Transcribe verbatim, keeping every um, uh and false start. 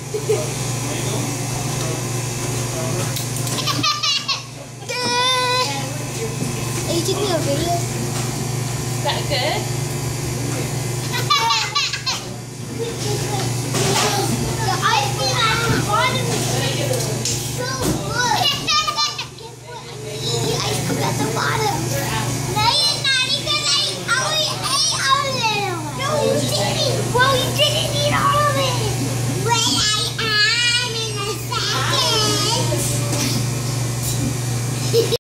Are you taking a video? Is that good?